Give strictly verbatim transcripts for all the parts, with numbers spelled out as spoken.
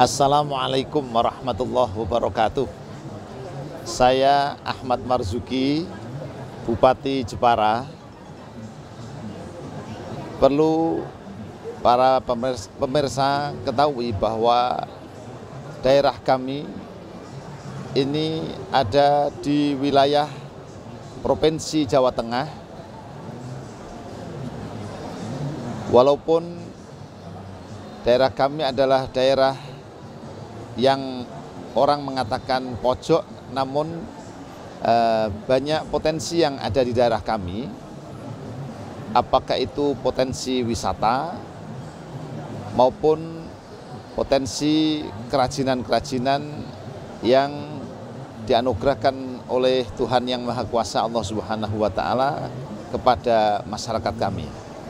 Assalamualaikum warahmatullahi wabarakatuh. Saya Ahmad Marzuki, Bupati Jepara. Perlu para pemirsa ketahui bahwa daerah kami ini ada di wilayah Provinsi Jawa Tengah. Walaupun daerah kami adalah daerah yang orang mengatakan pojok, namun eh, banyak potensi yang ada di daerah kami. Apakah itu potensi wisata maupun potensi kerajinan-kerajinan yang dianugerahkan oleh Tuhan Yang Maha Kuasa Allah Subhanahu wa Ta'ala kepada masyarakat kami.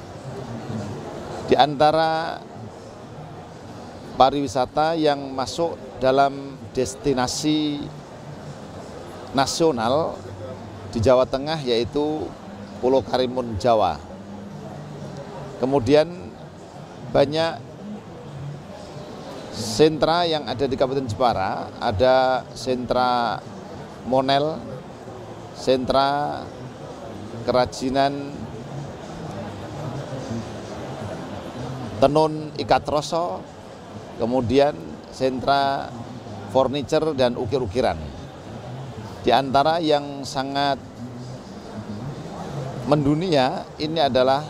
Di antara pariwisata yang masuk dalam destinasi nasional di Jawa Tengah yaitu Pulau Karimun Jawa. Kemudian banyak sentra yang ada di Kabupaten Jepara, ada sentra Monel, sentra kerajinan tenun ikat roso, kemudian sentra furniture dan ukir-ukiran. Di antara yang sangat mendunia ini adalah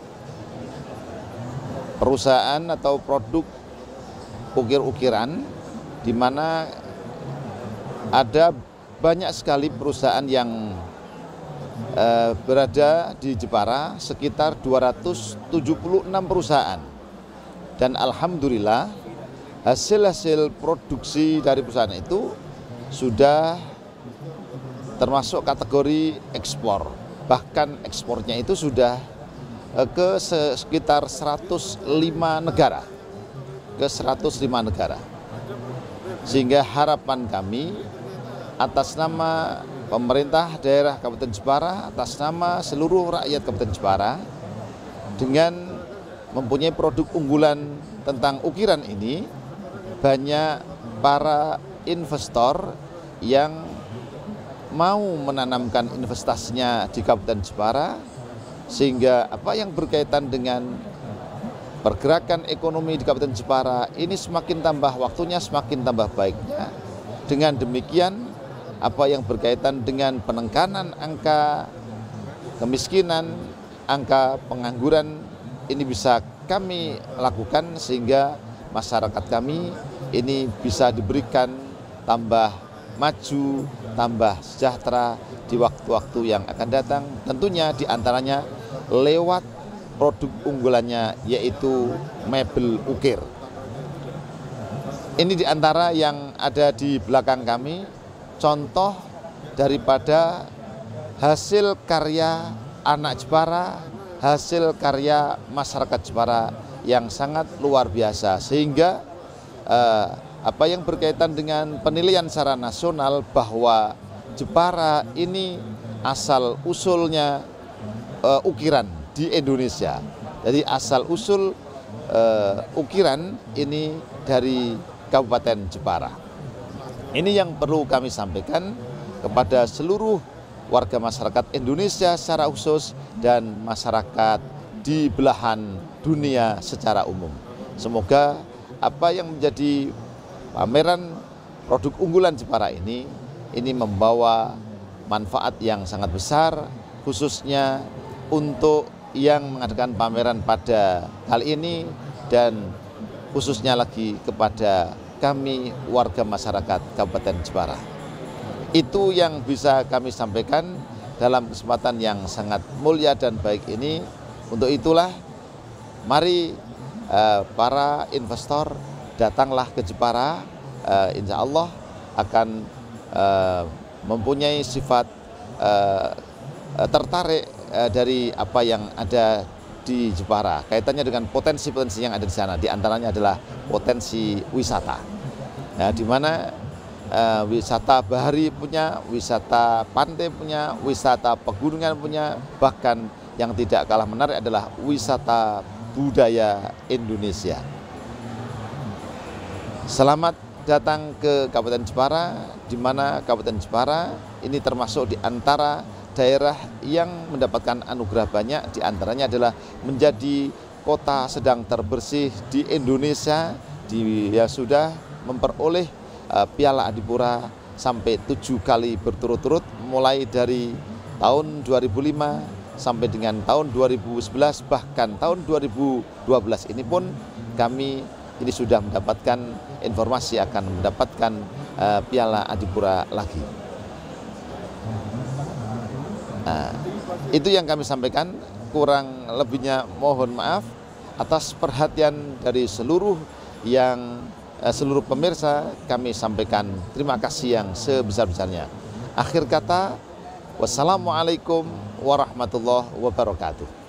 perusahaan atau produk ukir-ukiran, di mana ada banyak sekali perusahaan yang eh, berada di Jepara, sekitar dua ratus tujuh puluh enam perusahaan. Dan alhamdulillah hasil-hasil produksi dari perusahaan itu sudah termasuk kategori ekspor. Bahkan ekspornya itu sudah ke sekitar seratus lima negara. Ke seratus lima negara. Sehingga harapan kami atas nama pemerintah daerah Kabupaten Jepara, atas nama seluruh rakyat Kabupaten Jepara, dengan mempunyai produk unggulan tentang ukiran ini, banyak para investor yang mau menanamkan investasinya di Kabupaten Jepara, sehingga apa yang berkaitan dengan pergerakan ekonomi di Kabupaten Jepara ini semakin tambah waktunya, semakin tambah baiknya. Dengan demikian, apa yang berkaitan dengan penekanan angka kemiskinan, angka pengangguran, ini bisa kami lakukan sehingga masyarakat kami ini bisa diberikan tambah maju, tambah sejahtera di waktu-waktu yang akan datang. Tentunya diantaranya lewat produk unggulannya yaitu mebel ukir. Ini diantara yang ada di belakang kami, contoh daripada hasil karya anak Jepara, hasil karya masyarakat Jepara yang sangat luar biasa, sehingga eh, apa yang berkaitan dengan penilaian secara nasional bahwa Jepara ini asal usulnya eh, ukiran di Indonesia. Jadi asal usul eh, ukiran ini dari Kabupaten Jepara. Ini yang perlu kami sampaikan kepada seluruh warga masyarakat Indonesia secara khusus dan masyarakat di belahan dunia secara umum. Semoga apa yang menjadi pameran produk unggulan Jepara ini ini membawa manfaat yang sangat besar, khususnya untuk yang mengadakan pameran pada kali ini dan khususnya lagi kepada kami warga masyarakat Kabupaten Jepara. Itu yang bisa kami sampaikan dalam kesempatan yang sangat mulia dan baik ini. Untuk itulah mari eh, para investor datanglah ke Jepara, eh, insya Allah akan eh, mempunyai sifat eh, tertarik eh, dari apa yang ada di Jepara. Kaitannya dengan potensi-potensi yang ada di sana, di antaranya adalah potensi wisata. Nah, di mana Uh, wisata bahari punya, wisata pantai punya, wisata pegunungan punya, bahkan yang tidak kalah menarik adalah wisata budaya Indonesia. Selamat datang ke Kabupaten Jepara, di mana Kabupaten Jepara ini termasuk di antara daerah yang mendapatkan anugerah banyak, di antaranya adalah menjadi kota sedang terbersih di Indonesia, di, ya sudah memperoleh uh, Piala Adipura sampai tujuh kali berturut-turut, mulai dari tahun dua ribu lima sampai dengan tahun dua ribu sebelas, bahkan tahun dua ribu dua belas ini pun kami ini sudah mendapatkan informasi akan mendapatkan uh, Piala Adipura lagi. Nah, itu yang kami sampaikan, kurang lebihnya mohon maaf atas perhatian dari seluruh yang uh, seluruh pemirsa. Kami sampaikan terima kasih yang sebesar-besarnya. Akhir kata, wassalamualaikum warahmatullahi wabarakatuh.